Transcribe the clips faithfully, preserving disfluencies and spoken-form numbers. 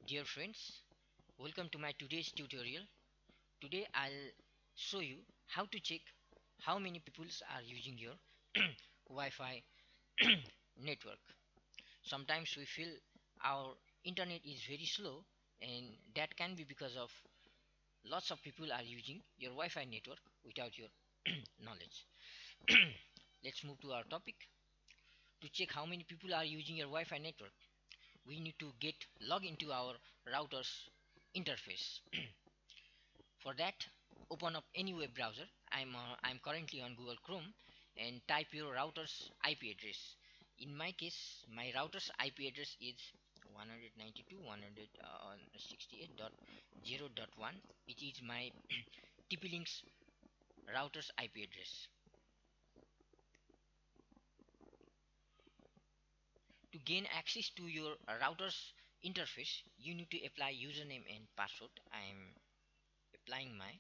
Dear friends, welcome to my today's tutorial. Today I'll show you how to check how many people are using your Wi-Fi network. Sometimes we feel our internet is very slow, and that can be because of lots of people are using your Wi-Fi network without your knowledge. Let's move to our topic. To check how many people are using your Wi-Fi network, we need to get log into our router's interface. For that, open up any web browser. I'm uh, I'm currently on Google Chrome, and type your router's I P address. In my case, my router's I P address is one ninety-two dot one sixty-eight dot zero dot one. It is my T P-Link's router's I P address. To gain access to your router's interface, you need to apply username and password. I'm applying my.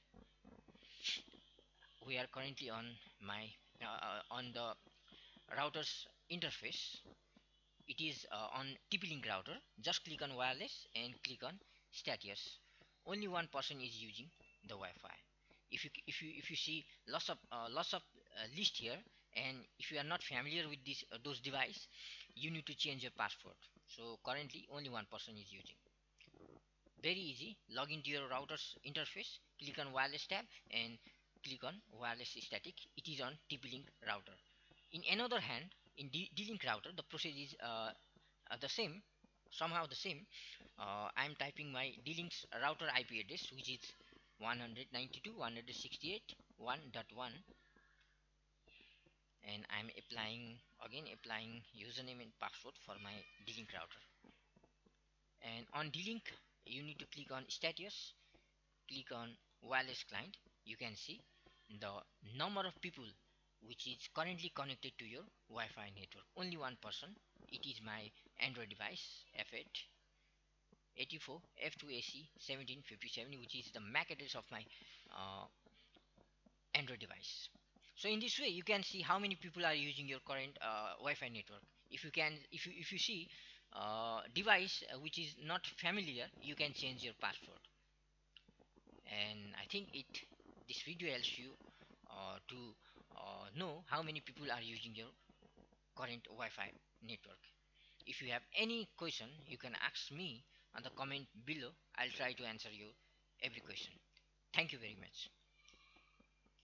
We are currently on my uh, uh, on the router's interface. It is uh, on T P-Link router. Just click on wireless and click on status. Only one person is using the Wi-Fi. If you if you if you see lots of uh, lots of uh, list here, and if you are not familiar with this uh, those device, you need to change your password. So currently only one person is using. Very easy. Log into your router's interface. Click on wireless tab and click on wireless static. It is on T P-Link router. In another hand, in D- D-Link router, the process is uh, uh, the same, somehow the same. Uh, I am typing my D-Link's router I P address, which is one ninety-two dot one sixty-eight dot one dot one, and I am applying again applying username and password for my D-Link router. And on D-Link, you need to click on status, click on wireless client. You can see the number of people which is currently connected to your Wi-Fi network. Only one person. It is my Android device F eight eighty-four F two A C seventeen fifty-seven, which is the M A C address of my uh, Android device. So in this way you can see how many people are using your current uh, Wi-Fi network. If you can if you if you see uh, device uh, which is not familiar, you can change your password. And I think it this video helps you uh, to uh, know how many people are using your current Wi-Fi network. If you have any question, you can ask me on the comment below. I'll try to answer you every question. Thank you very much.